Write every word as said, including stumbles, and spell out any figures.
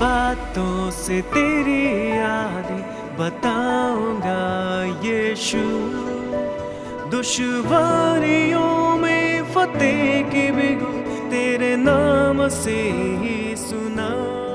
बातों से तेरी यादें बताऊंगा यीशु। दुश्वारियों में फतेह की बिगुल तेरे नाम से ही सुना।